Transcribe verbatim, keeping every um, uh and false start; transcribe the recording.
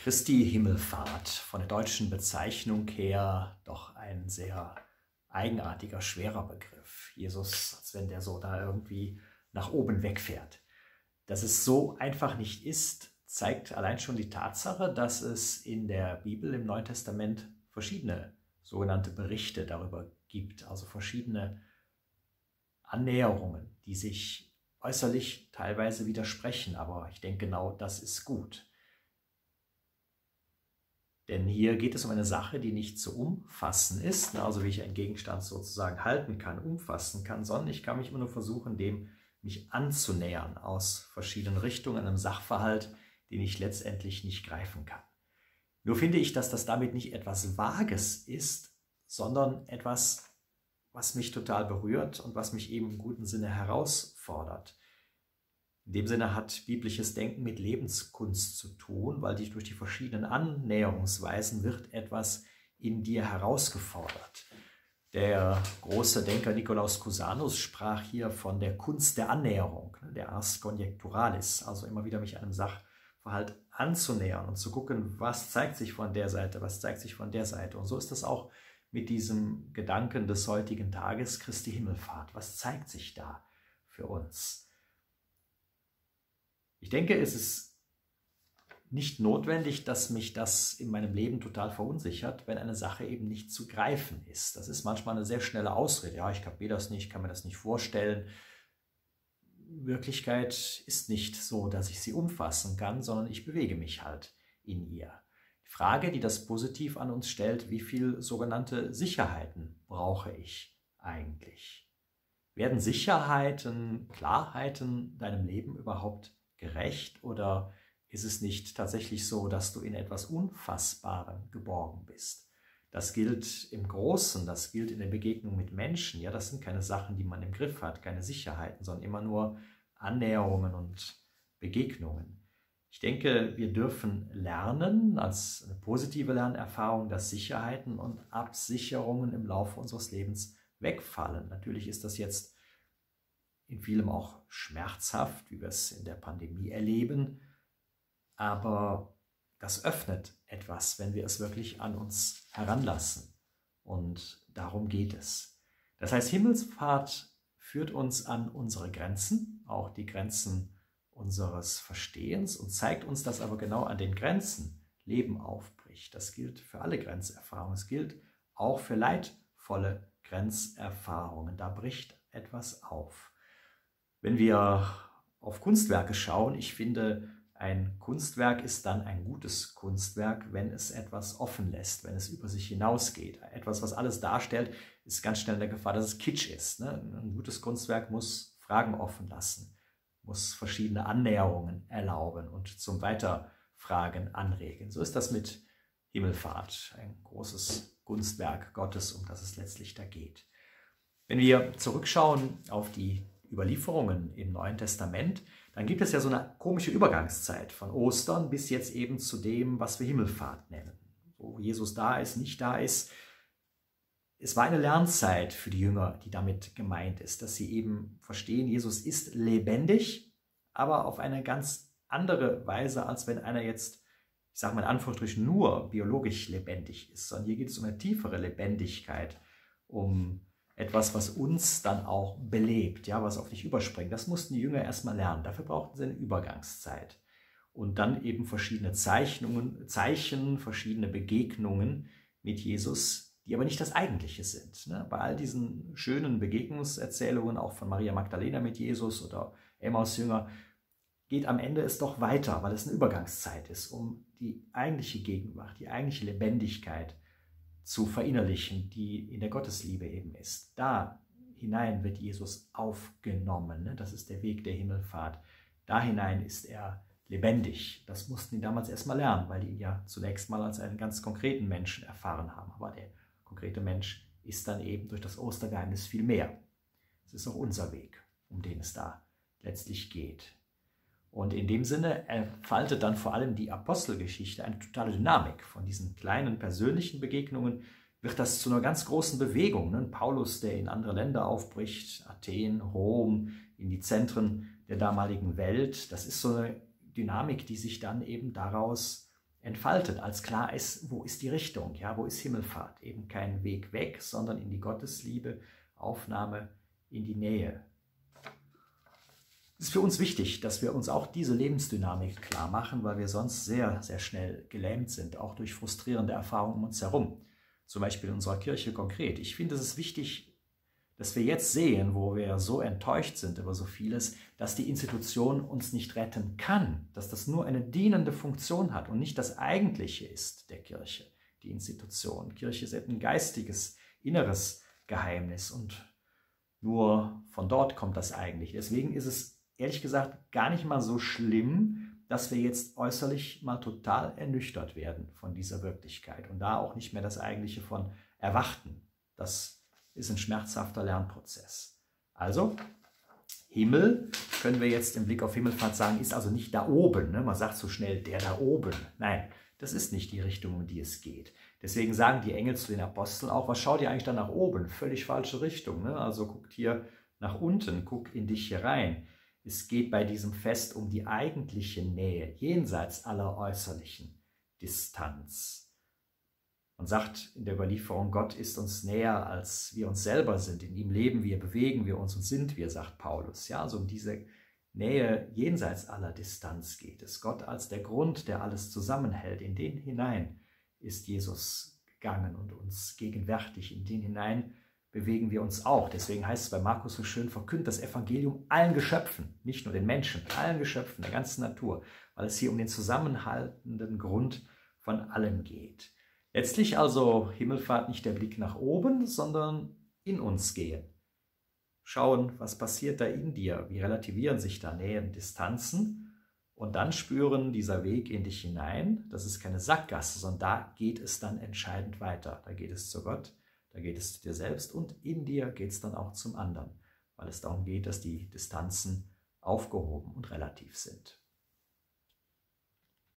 Christi Himmelfahrt, von der deutschen Bezeichnung her doch ein sehr eigenartiger, schwerer Begriff. Jesus, als wenn der so da irgendwie nach oben wegfährt. Dass es so einfach nicht ist, zeigt allein schon die Tatsache, dass es in der Bibel im Neuen Testament verschiedene sogenannte Berichte darüber gibt, also verschiedene Annäherungen, die sich äußerlich teilweise widersprechen, aber ich denke, genau das ist gut. Denn hier geht es um eine Sache, die nicht zu umfassen ist, also wie ich einen Gegenstand sozusagen halten kann, umfassen kann, sondern ich kann mich immer nur versuchen, dem mich anzunähern aus verschiedenen Richtungen, einem Sachverhalt, den ich letztendlich nicht greifen kann. Nur finde ich, dass das damit nicht etwas Vages ist, sondern etwas, was mich total berührt und was mich eben im guten Sinne herausfordert. In dem Sinne hat biblisches Denken mit Lebenskunst zu tun, weil die, durch die verschiedenen Annäherungsweisen wird etwas in dir herausgefordert. Der große Denker Nikolaus Cusanus sprach hier von der Kunst der Annäherung, der Ars Conjecturalis, also immer wieder mich einem Sachverhalt anzunähern und zu gucken, was zeigt sich von der Seite, was zeigt sich von der Seite. Und so ist das auch mit diesem Gedanken des heutigen Tages, Christi Himmelfahrt. Was zeigt sich da für uns? Ich denke, es ist nicht notwendig, dass mich das in meinem Leben total verunsichert, wenn eine Sache eben nicht zu greifen ist. Das ist manchmal eine sehr schnelle Ausrede. Ja, ich kapiere das nicht, kann mir das nicht vorstellen. Wirklichkeit ist nicht so, dass ich sie umfassen kann, sondern ich bewege mich halt in ihr. Die Frage, die das positiv an uns stellt, wie viel sogenannte Sicherheiten brauche ich eigentlich? Werden Sicherheiten, Klarheiten deinem Leben überhaupt gerecht oder ist es nicht tatsächlich so, dass du in etwas Unfassbarem geborgen bist? Das gilt im Großen, das gilt in der Begegnung mit Menschen. Ja, das sind keine Sachen, die man im Griff hat, keine Sicherheiten, sondern immer nur Annäherungen und Begegnungen. Ich denke, wir dürfen lernen, als eine positive Lernerfahrung, dass Sicherheiten und Absicherungen im Laufe unseres Lebens wegfallen. Natürlich ist das jetzt in vielem auch schmerzhaft, wie wir es in der Pandemie erleben, aber das öffnet etwas, wenn wir es wirklich an uns heranlassen. Und darum geht es. Das heißt, Himmelfahrt führt uns an unsere Grenzen, auch die Grenzen unseres Verstehens, und zeigt uns, dass aber genau an den Grenzen Leben aufbricht. Das gilt für alle Grenzerfahrungen. Es gilt auch für leidvolle Grenzerfahrungen. Da bricht etwas auf. Wenn wir auf Kunstwerke schauen, ich finde, ein Kunstwerk ist dann ein gutes Kunstwerk, wenn es etwas offen lässt, wenn es über sich hinausgeht. Etwas, was alles darstellt, ist ganz schnell in der Gefahr, dass es Kitsch ist. Ein gutes Kunstwerk muss Fragen offen lassen, muss verschiedene Annäherungen erlauben und zum Weiterfragen anregen. So ist das mit Himmelfahrt, ein großes Kunstwerk Gottes, um das es letztlich da geht. Wenn wir zurückschauen auf die Überlieferungen im Neuen Testament, dann gibt es ja so eine komische Übergangszeit von Ostern bis jetzt eben zu dem, was wir Himmelfahrt nennen. Wo Jesus da ist, nicht da ist. Es war eine Lernzeit für die Jünger, die damit gemeint ist, dass sie eben verstehen, Jesus ist lebendig, aber auf eine ganz andere Weise, als wenn einer jetzt, ich sage mal in Anführungsstrichen, nur biologisch lebendig ist, sondern hier geht es um eine tiefere Lebendigkeit, um etwas, was uns dann auch belebt, ja, was auf dich überspringt. Das mussten die Jünger erstmal lernen. Dafür brauchten sie eine Übergangszeit. Und dann eben verschiedene Zeichnungen, Zeichen, verschiedene Begegnungen mit Jesus, die aber nicht das Eigentliche sind. Ne? Bei all diesen schönen Begegnungserzählungen, auch von Maria Magdalena mit Jesus oder Emmaus-Jünger, geht am Ende es doch weiter, weil es eine Übergangszeit ist, um die eigentliche Gegenwart, die eigentliche Lebendigkeit zu verinnerlichen, die in der Gottesliebe eben ist. Da hinein wird Jesus aufgenommen. Ne? Das ist der Weg der Himmelfahrt. Da hinein ist er lebendig. Das mussten die damals erstmal lernen, weil die ihn ja zunächst mal als einen ganz konkreten Menschen erfahren haben. Aber der konkrete Mensch ist dann eben durch das Ostergeheimnis viel mehr. Es ist auch unser Weg, um den es da letztlich geht. Und in dem Sinne entfaltet dann vor allem die Apostelgeschichte eine totale Dynamik. Von diesen kleinen persönlichen Begegnungen wird das zu einer ganz großen Bewegung. Ne? Paulus, der in andere Länder aufbricht, Athen, Rom, in die Zentren der damaligen Welt. Das ist so eine Dynamik, die sich dann eben daraus entfaltet, als klar ist, wo ist die Richtung, ja, wo ist Himmelfahrt? Eben kein Weg weg, sondern in die Gottesliebe, Aufnahme in die Nähe. Es ist für uns wichtig, dass wir uns auch diese Lebensdynamik klar machen, weil wir sonst sehr, sehr schnell gelähmt sind, auch durch frustrierende Erfahrungen um uns herum. Zum Beispiel in unserer Kirche konkret. Ich finde, es ist wichtig, dass wir jetzt sehen, wo wir so enttäuscht sind über so vieles, dass die Institution uns nicht retten kann, dass das nur eine dienende Funktion hat und nicht das Eigentliche ist der Kirche, die Institution. Kirche ist ein geistiges, inneres Geheimnis und nur von dort kommt das Eigentliche. Deswegen ist es ehrlich gesagt gar nicht mal so schlimm, dass wir jetzt äußerlich mal total ernüchtert werden von dieser Wirklichkeit und da auch nicht mehr das Eigentliche von erwarten. Das ist ein schmerzhafter Lernprozess. Also, Himmel, können wir jetzt im Blick auf Himmelfahrt sagen, ist also nicht da oben. Ne? Man sagt so schnell, der da oben. Nein, das ist nicht die Richtung, um die es geht. Deswegen sagen die Engel zu den Aposteln auch, was schaut ihr eigentlich da nach oben? Völlig falsche Richtung. Ne? Also guckt hier nach unten, guck in dich hier rein. Es geht bei diesem Fest um die eigentliche Nähe, jenseits aller äußerlichen Distanz. Man sagt in der Überlieferung, Gott ist uns näher, als wir uns selber sind. In ihm leben wir, bewegen wir uns und sind wir, sagt Paulus. Ja, also um diese Nähe jenseits aller Distanz geht es. Gott als der Grund, der alles zusammenhält. In den hinein ist Jesus gegangen und uns gegenwärtig. In den hinein bewegen wir uns auch. Deswegen heißt es bei Markus so schön, verkündet das Evangelium allen Geschöpfen, nicht nur den Menschen, allen Geschöpfen, der ganzen Natur, weil es hier um den zusammenhaltenden Grund von allem geht. Letztlich also Himmelfahrt nicht der Blick nach oben, sondern in uns gehen. Schauen, was passiert da in dir, wie relativieren sich da Nähen, Distanzen und dann spüren, dieser Weg in dich hinein, das ist keine Sackgasse, sondern da geht es dann entscheidend weiter. Da geht es zu Gott, da geht es zu dir selbst und in dir geht es dann auch zum anderen, weil es darum geht, dass die Distanzen aufgehoben und relativ sind.